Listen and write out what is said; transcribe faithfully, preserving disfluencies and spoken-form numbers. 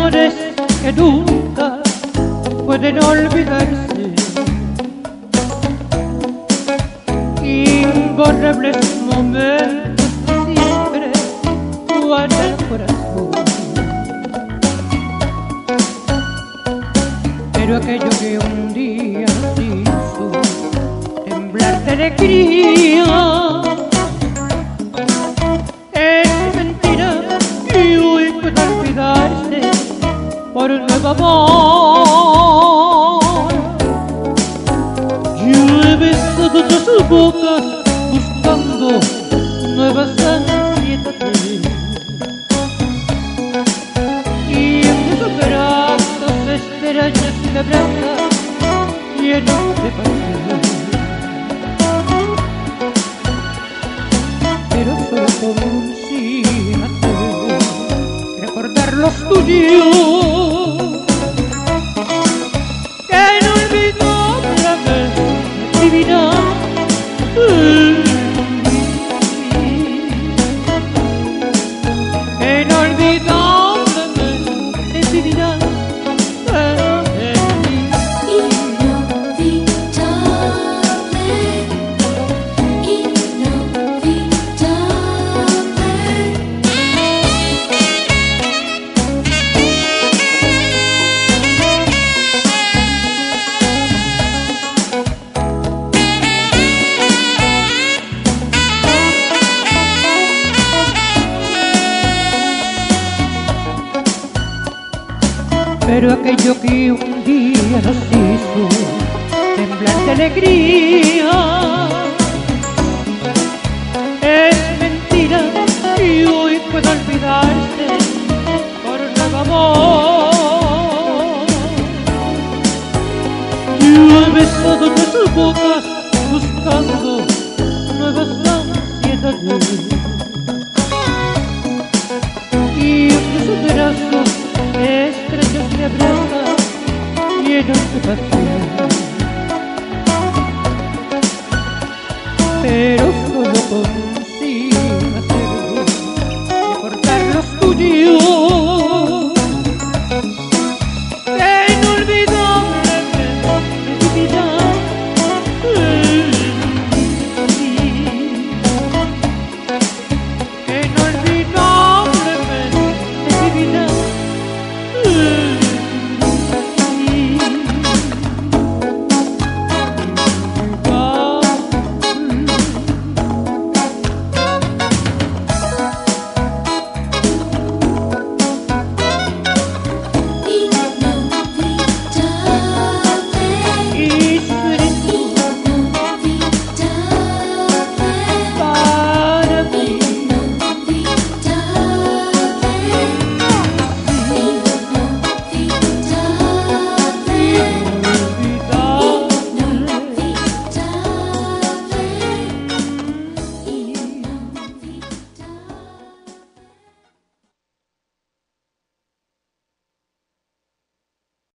amores que nunca pueden olvidarse, imborrables momentos que siempre guarda el corazón. Pero aquello que un día nos hizo temblar de alegría es mentira y hoy puede olvidarse por un nuevo amor. Yo he besado tus bocas buscando nuevas ansiedades, y en tus brazos extrañas me abrazas llenos de pasión. Pero solo por un instante recordar los tuyos, que inolvidablemente divina. Que inolvidablemente divina. Pero aquello que un día nos hizo temblar de alegría es mentira y hoy puede olvidarse por un nuevo amor. Yo he besado tus bocas buscando nuevas ansiedades, y tus brazos estrellas me abrazan llenos de pasión.